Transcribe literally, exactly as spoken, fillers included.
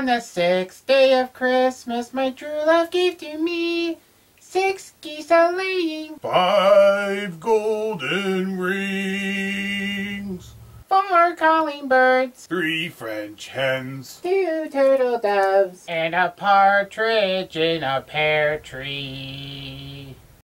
On the sixth day of Christmas, my true love gave to me six geese a-laying, five golden rings, four calling birds, three French hens, two turtle doves, and a partridge in a pear tree.